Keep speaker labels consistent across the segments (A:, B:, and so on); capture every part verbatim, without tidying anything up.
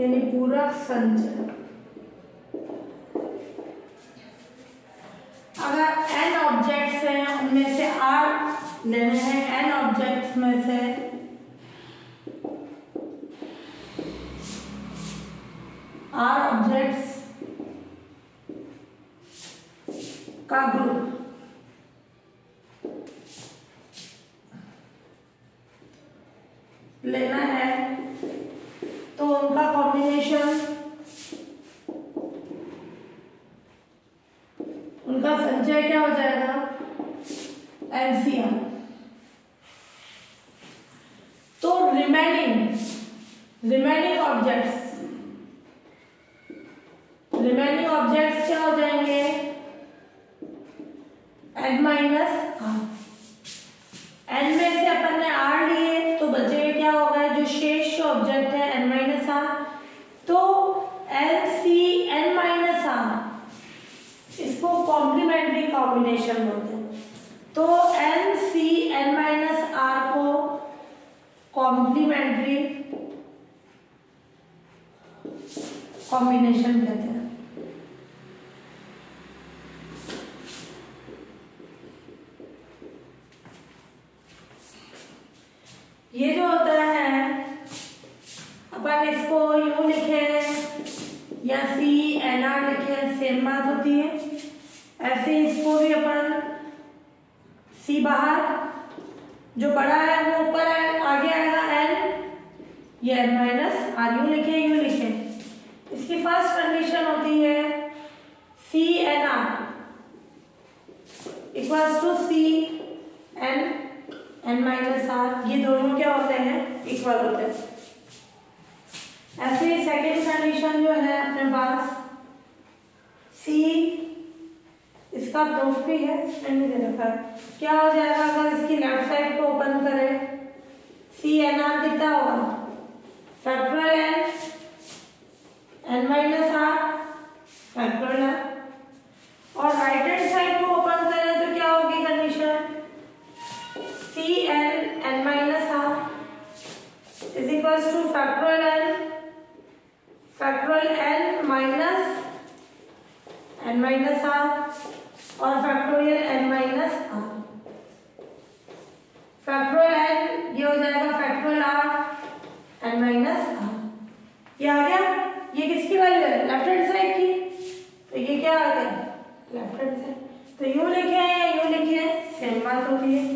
A: यानी पूरक संचय। अगर n ऑब्जेक्ट्स हैं उनमें से r लेने हैं, n ऑब्जेक्ट्स में से r ऑब्जेक्ट्स का ग्रुप लेना है, तो उनका कॉम्बिनेशन, उनका संचय क्या हो जाएगा, एनसीआर। तो remaining remaining objects remaining objects क्या हो जाएंगे, एन माइनस आर। एन में से अपन ने आर लिए तो बचे क्या होगा, जो शेष ऑब्जेक्ट है एन माइनस आर, तो N C N minus R, इसको कॉम्प्लीमेंट्री कॉम्बिनेशन बोलते हैं। तो N C N minus R को कॉम्प्लीमेंट्री कॉम्बिनेशन कहते हैं। ये जो होता है, अपन इसको यू लिखे या सी एन आर लिखे, सेम बात होती है। ऐसे इसको भी अपन सी बाहर, जो बड़ा है वो ऊपर है, आगे आएगा एन, ये एन माइनस आर, यू लिखे यू लिखे। इसकी फर्स्ट कंडीशन होती है C N R equals to C N N minus R, ये दोनों क्या होते हैं, इक्वल होते हैं। ऐसे ही सेकेंड कंडीशन जो है अपने पास सी, इसका प्रूफ भी है, नहीं दे रखा है, क्या हो जाएगा अगर इसकी लेफ्ट साइड को ओपन करें, सी एन आर कितना होगा, factorial N N minus R factorial N, और राइट हैंड साइड को ओपन करें तो क्या होगी condition, C N N minus R is equals to factorial N factorial N minus N minus R और factorial N minus R. Factorial N ये हो जाएगा factorial R N minus R. ये आ गया, ये किसकी वैल्यू है, लेफ्ट हैंड साइड की, तो ये क्या आ गया, लेफ्ट हैंड साइड। तो यू लिखे हैं या यू लिखे हैं, सेम बात होती है,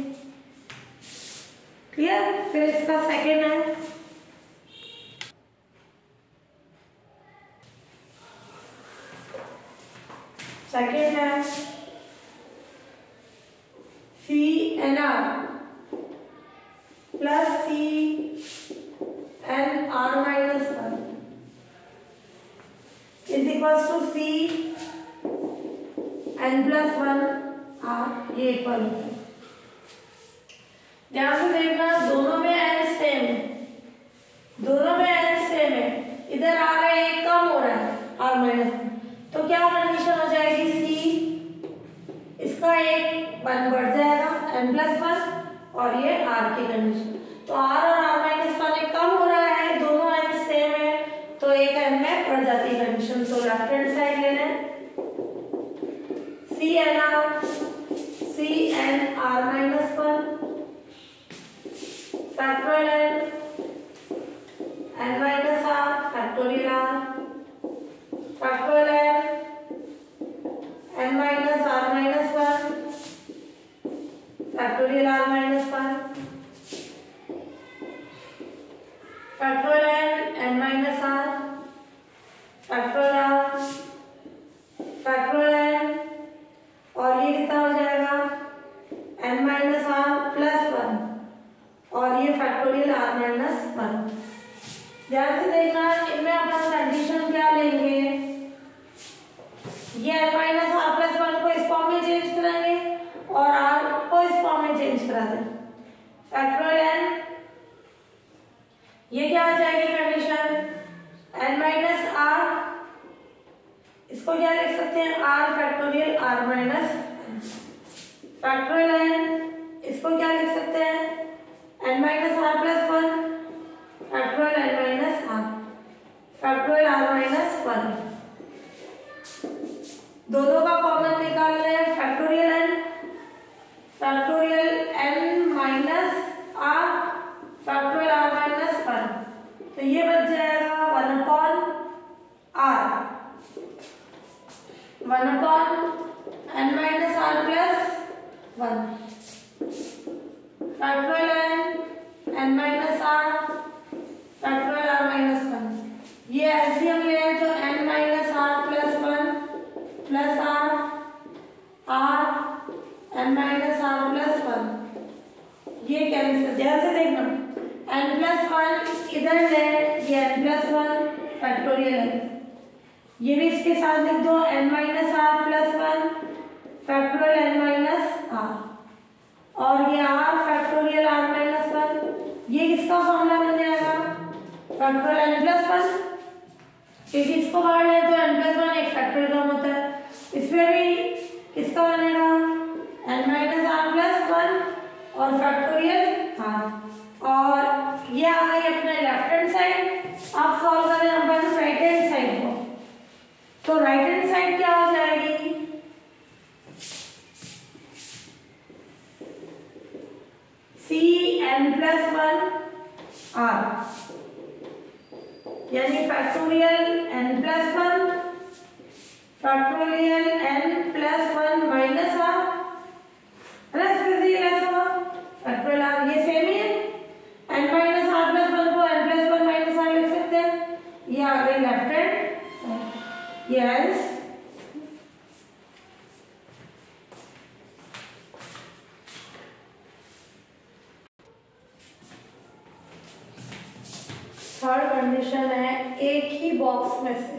A: क्लियर। फिर इसका सेकेंड है, सेकेंड है C N R plus C N R minus one is equal to C N plus one R, ये इक्वल होता है। ध्यान से देखना, दोनों में एन सेम है, दोनों में एन सेम है, इधर आ रहा है, एक कम हो रहा है आर माइनस, तो क्या कंडीशन हो जाएगी, सी, इसका एक वन बढ़ जाएगा एन प्लस वन, और ये आर की कंडीशन। तो आर और आर माइनस वन एक कम हो रहा है, दोनों एन सेम है, तो एक एन में बढ़ जाती है कंडीशन। तो लेफ्ट हैंड साइड ले लें, C N R C N R minus one factorial N N minus R factorial R factorial N N minus R minus one factorial R minus one factorial N N minus R factorial R factorial N, और ये कितना हो जाएगा, N minus R plus one, और ये factorial R minus one. ध्यान से देखना, इनमें अपन कंडीशन क्या लेंगे, ये N minus R plus one को इस फॉर्म में चेंज करेंगे और आर को इस फॉर्म में चेंज करा दें, फैक्टोरियल एन, ये क्या आ जाएगी कंडीशन, एन माइनस आर, इसको क्या लिख सकते हैं, R factorial R minus factorial N, इसको क्या लिख सकते हैं, N minus R plus one factorial N minus R factorial R minus one. दोनों का कॉमन निकाल रहे हैं, factorial N factorial N minus R factorial R minus one, तो ये बच जाएगा one upon R one upon N minus R plus one factorial N N minus R factorial R minus one. ये एलसीएम ले तो N minus R plus one plus R R N minus R plus one, ये cancel. ध्यान से देखना, N plus one इधर ले, ये एन प्लस वन फैक्टोरियल है, ये भी इसके साथ लिख दो N minus R plus one factorial N minus R, और ये R factorial R minus one, ये किसका फॉर्मूला बन जाएगा फैक्टोरियल एन प्लस वन, क्योंकि इसको बाहर ले तो एन प्लस वन एक फैक्टोरियल टर्म होता है, इसमें भी किसका बनेगा N minus R plus one और फैक्टोरियल आर। और ये आ गई अपने लेफ्ट हैंड साइड। आप सॉल्व करें अपन राइट हैंड साइड को, तो राइट हैंड साइड क्या हो जाएगी C N plus one R, यानी factorial N plus one factorial N plus one minus R, है ना, इसमें ये ऐसा हुआ फैक्टोरियल आर, ये सेम ही है, N minus R plus one को N plus one minus R लिख सकते हैं, ये आ गई left hand, yes. Third condition है एक ही बॉक्स में से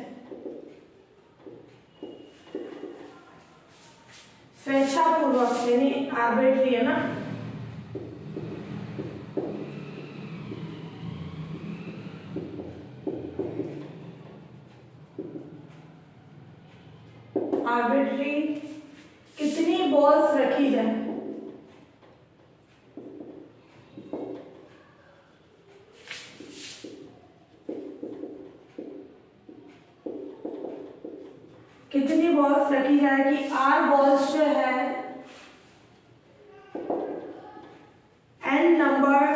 A: स्वेच्छापूर्वक, यानी आर्बिट्री है ना, आर्बिट्री कितनी बॉल्स रखी जाए, कितनी बॉल्स रखी जाएगी, आर बॉल्स जो है एन नंबर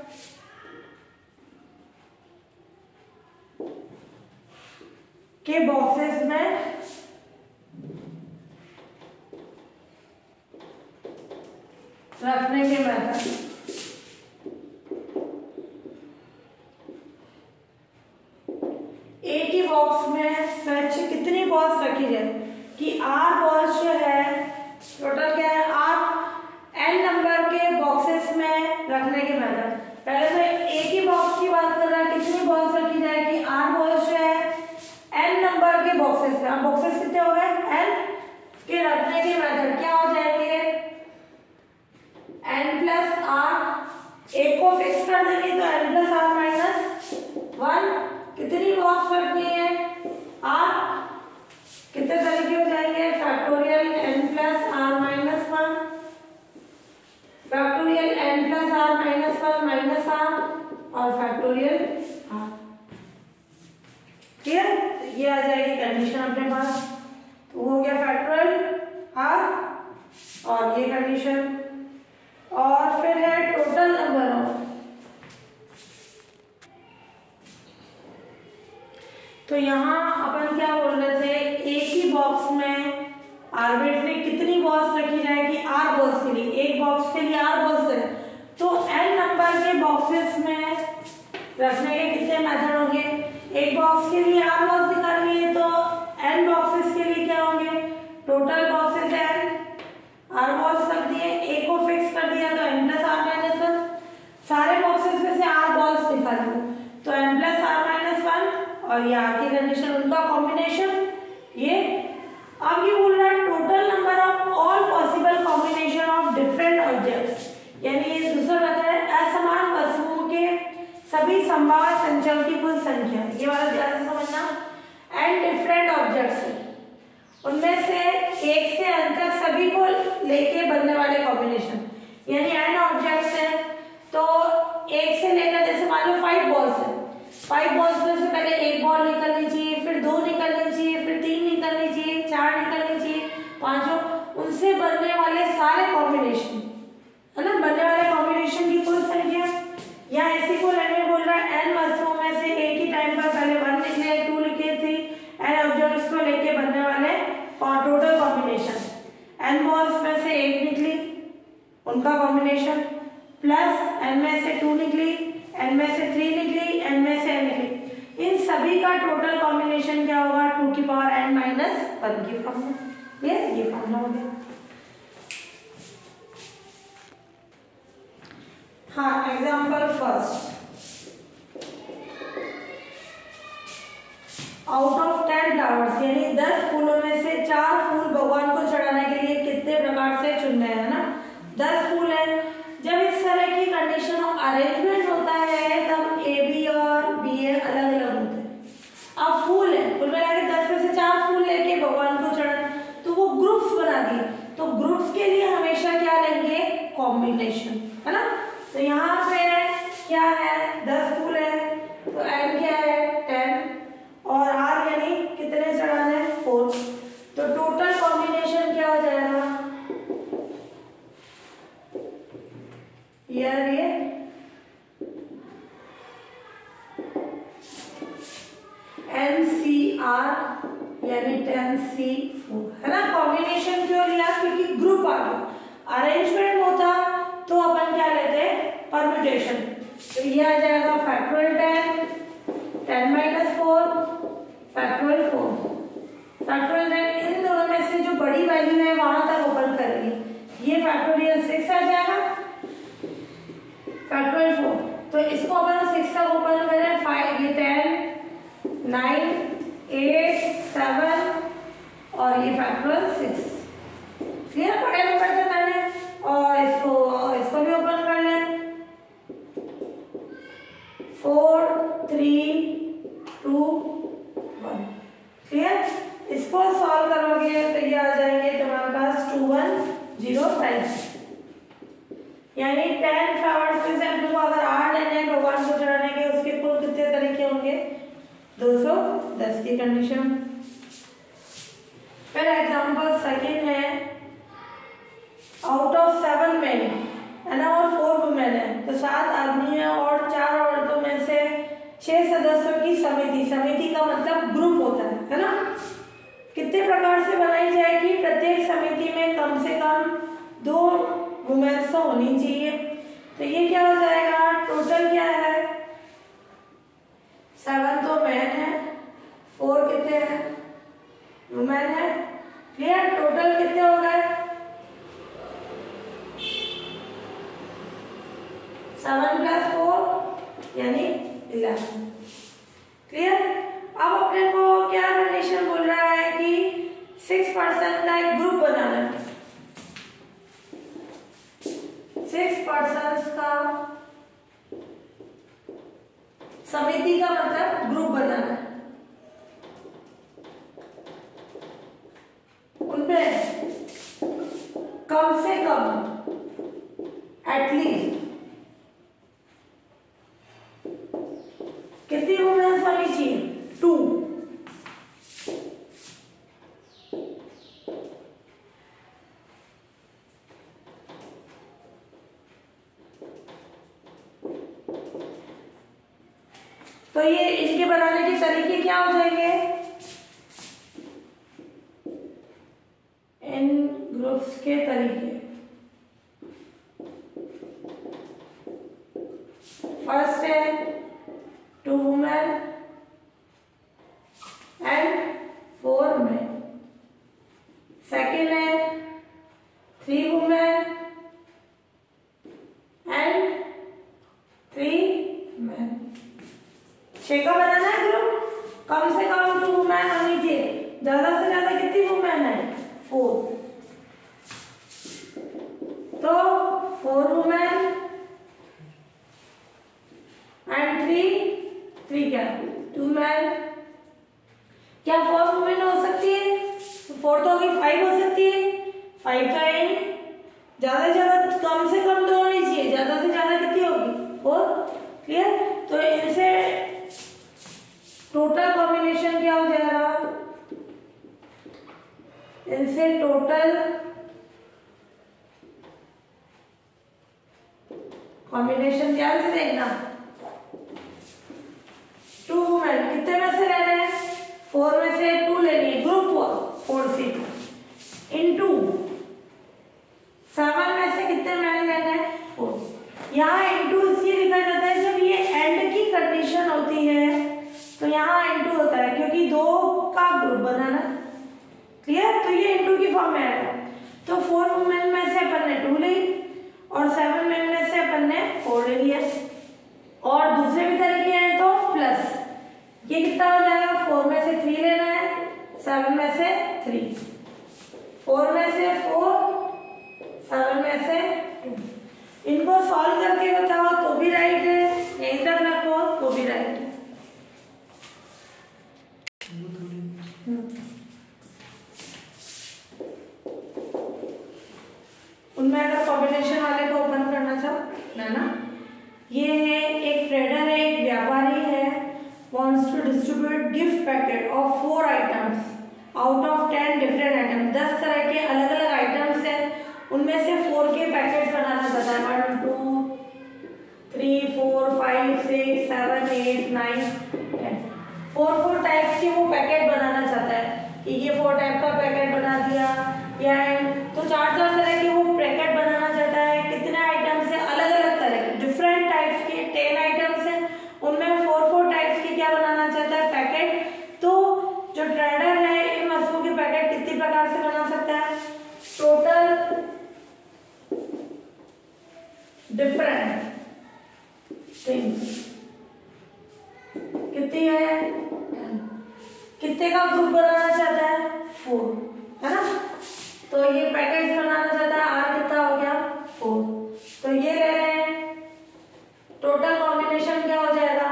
A: के बॉक्सेस में रखने के मेथड। एक ही बॉक्स में स्वेच्छ कितनी बॉल्स रखी जाए, कि आर बॉल्स जो है टोटल क्या है, आर एन नंबर के बॉक्सेस में रखने के मेथड। पहले तो एक ही बॉक्स की बात कर रहा है, कितनी बॉल्स रखी जाए, कि आर बॉल्स जो है एन नंबर के बॉक्सेस में, अब बॉक्सेस कितने हो गए एन के, रखने के मेथड क्या हो जाएंगे एन प्लस आर, एक को फिक्स कर देंगे तो N plus R minus one, कितनी बॉक्स रखनी है आर, कितने तरीके हो जाएंगे factorial N plus R minus one factorial N plus R minus one minus R और फैक्टोरियल आर। क्लियर, ये आ जाएगी कंडीशन अपने पास, तो हो गया फैक्टोरियल आर और ये कंडीशन। और फिर है टोटल नंबर ऑफ, तो यहाँ अपन क्या बोल रहे थे, एक ही बॉक्स में आर्बिट्री कितनी बॉल्स रखी जाएगी आर बॉल्स के लिए, एक बॉक्स के लिए आर बॉल्स है, तो एन नंबर के बॉक्सेस में रखने के कितने मेथड होंगे, एक बॉक्स के लिए आर बॉल्स निकालनी है तो एन बॉक्सेस के लिए क्या होंगे, total boxes N R balls रख दिए, एक को फिक्स कर दिया तो N plus R minus one, सारे बॉक्सेस में से आर बॉल्स निकाल दो तो N plus R minus one, और ये आर की कंडीशन उनका कॉम्बिनेशन ये। अब ये बोल रहा है total number of all possible combination of different objects, यानी ये दूसरा मेथड है असमान वस्तुओं के सभी संभावित संचयों की कुल संख्या, ये वाला ध्यान से समझना, एंड डिफरेंट ऑब्जेक्ट्स उनमें से एक से अंत तक सभी को लेके बनने वाले कॉम्बिनेशन, यानी एन ऑब्जेक्ट्स है तो एक से लेकर, जैसे मान लो फाइव बॉल्स है, फाइव बॉल्स में से पहले एक बॉल निकलनी चाहिए, फिर दो निकलनी चाहिए, फिर तीन निकलनी चाहिए, चार निकलनी चाहिए, पांचों, उनसे बनने वाले सारे कॉम्बिनेशन, है ना, बनने वाले कॉम्बिनेशन की कुल संख्या। या ऐसी को लेने बोल रहा है एन वस्तुओं में से एक ही टाइम पर पहले वन निकले, टू लिखे थी, एन ऑब्जेक्ट्स को लेके बनने वाले टोटल कॉम्बिनेशन, एन बॉल्स में से एक निकली उनका कॉम्बिनेशन, प्लस एन में से टू निकली, एन में से थ्री निकली, एन में से एन निकली, इन सभी का टोटल कॉम्बिनेशन क्या होगा, टू की पावर एन माइनस वन की फॉर्मूला। ये ये फॉर्मूला हो गया। हाँ, example first, out of ten flowers, यानी दस फूलों में से चार फूल भगवान को चढ़ाने के लिए कितने प्रकार से चुनने हैं, ना, दस फूल है। जब इस तरह की कंडीशन ऑफ अरेंजमेंट होता है तब ए बी और बी ए अलग अलग होते हैं। अब फूल है, कुल मिला के दस में से चार फूल लेके भगवान को चढ़ाना, तो वो ग्रुप्स बना दिए, तो ग्रुप्स के लिए हमेशा क्या लेंगे, कॉम्बिनेशन, है ना। तो यहाँ पे क्या है, दस फूल है, तो एन क्या है, टेन, और आर यानी कितने चढ़ाने हैं, फोर, तो टोटल कॉम्बिनेशन क्या हो जाएगा, यार ये एन सी आर यानी टेन सी फोर, है ना। कॉम्बिनेशन क्यों लिया, क्योंकि ग्रुप आ गया। अरेंजमेंट होता तो अपन क्या लेते, परम्यूटेशन, तो ये आ जाएगा factorial ten, ten minus four, factorial four, factorial ten, इन दोनों में से जो बड़ी वैल्यू है वहां तक ओपन करेंगे, ये फैक्टोरियल सिक्स आ जाएगा, फैक्टोरियल फोर, तो इसको अपन सिक्स तक ओपन करें, फाइव, ये टेन, नाइन, एट, सेवन, और ये फैक्टोरियल सिक्स, क्लियर, बड़े नंबर से करने, और इसको इसको भी ओपन कर लें, four, three, two, one, clear. इसको सॉल्व करोगे तो ये आ जाएंगे तुम्हारे पास टू वन जीरो फाइव, यानी टेन फ्लावर्स में से अपने को अगर आठ लेने भगवान को चढ़ाने के, उसके कुल कितने तरीके होंगे, दो सौ दस की कंडीशन। फिर एग्जांपल सेकंड है, आउट ऑफ सेवन मेन, है ना, और फोर वुमेन है, तो सात आदमी है और चार औरतों में से छह सदस्यों की समिति, समिति का मतलब ग्रुप होता है, है ना, कितने प्रकार से बनाई जाएगी, प्रत्येक समिति में कम से कम दो वुमेन्स तो होनी चाहिए, तो ये क्या हो जाएगा, टोटल क्या है, सेवन तो मैन है, फोर कितने हैं, वुमेन है, क्लियर, टोटल कितने हो गए, सेवन प्लस फोर यानी इलेवन, क्लियर। अब अपने को क्या कंडीशन बोल रहा है कि सिक्स पर्सन का एक ग्रुप बनाना है, सिक्स पर्सन्स का समिति का मतलब ग्रुप बनाना है, उनमें कम से कम एटलीस्ट कितनी वुमेन्स होनी चाहिए, टू, तो ये इनके बनाने के तरीके क्या हो जाएंगे, इन ग्रुप्स के तरीके, फर्स्ट है two women and four men, second है three women and three men, छह का बनाना है ग्रुप, कम से कम टू वुमेन होनी चाहिए, ज्यादा से ज्यादा कितनी वुमेन है, फोर, तो four women and three, three क्या, टू मैन, क्या फोर वुमेन हो सकती है, फोर तो होगी, फाइव हो सकती है, फाइव का एंड, ज्यादा से ज्यादा कम से कम दो होनी चाहिए, ज्यादा से ज्यादा कितनी होगी, फोर, क्लियर। तो इनसे टोटल कॉम्बिनेशन क्या हो जाएगा, इनसे टोटल कॉम्बिनेशन क्या है देखना, टू वुमेन कितने में से लेना है, फोर में से टू लेनी है, ग्रुप फोर से इनटू सेवन में से कितने मैन लेना है, फोर। यहाँ इनटू इसलिए लिखा जाता है जब ये एंड की कंडीशन होती है तो यहाँ इनटू होता है, क्योंकि दो का ग्रुप बनाना, क्लियर। तो ये इनटू की फॉर्म में आएगा। तो फोर वुमेन में से अपन ने टू ली और सेवन मैन में से अपन ने फोर ले लिया, और दूसरे भी तरीके हैं तो प्लस ये कितना हो जाएगा, फोर में से थ्री लेना है, सेवन में से थ्री, फोर में से फोर, सेवन में से टू। इनको सॉल्व करके बताओ तो भी राइट है, यहीं तक रखो तो भी राइट है। उनमें अगर कॉम्बिनेशन वाले को ओपन करना चाहो ना, ये है एक ट्रेडर है, एक व्यापारी है, wants to distribute gift packet of four items out of ten different items। दस तरह के अलग अलग आइटम्स हैं, उनमें से फोर के पैकेट बनाना चाहता है, one two three four five six seven eight nine ten, four four types के वो पैकेट बनाना चाहता है कि ये फोर टाइप का पैकेट बना दिया, या तो चार चार तरह के वो पैकेट बनाना चाहता है। कितने आइटम्स है, अलग अलग तरह के डिफरेंट टाइप्स के टेन आइटम्स है, उनमें फोर फोर टाइप्स के क्या बनाना चाहता है, पैकेट। तो जो ट्रेडर है इन वस्तुओं के पैकेट कितनी प्रकार से बना सकता है, टोटल डिफरेंट थिंग्स कितनी है, कितने का ग्रुप बनाना चाहता है, फोर, है ना। तो ये पैकेट्स बनाना चाहता है, आर कितना हो गया, फोर। तो ये ले रहे हैं, टोटल कॉम्बिनेशन क्या हो जाएगा,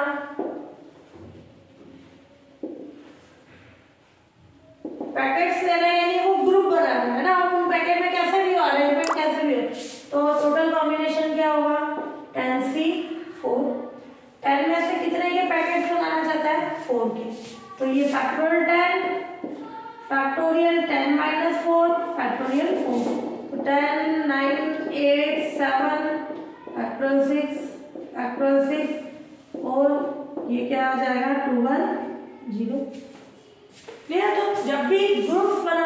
A: पैकेट्स ले रहे हैं यानी वो ग्रुप बना रहे हैं, है ना। उन पैकेट में कैसे भी हो, अरेंजमेंट कैसे भी हो, तो टोटल कॉम्बिनेशन क्या होगा, टेन सी फोर। टेन में से कितने के पैकेट्स बनाना चाहता है, फोर के। तो ये factorial ten, factorial ten minus four, factorial four, ten nine eight seven, factorial six, factorial six, और ये क्या आ जाएगा, टू वन जीरो। क्लियर। तो जब भी ग्रुप्स